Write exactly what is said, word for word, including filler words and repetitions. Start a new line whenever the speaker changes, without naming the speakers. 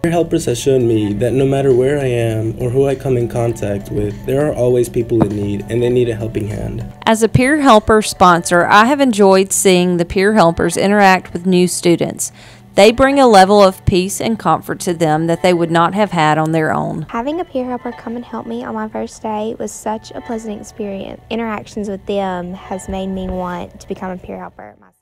Peer helpers has shown me that no matter where I am or who I come in contact with, there are always people in need and they need a helping hand.
As a peer helper sponsor, I have enjoyed seeing the peer helpers interact with new students. They bring a level of peace and comfort to them that they would not have had on their own.
Having a peer helper come and help me on my first day was such a pleasant experience. Interactions with them has made me want to become a peer helper myself.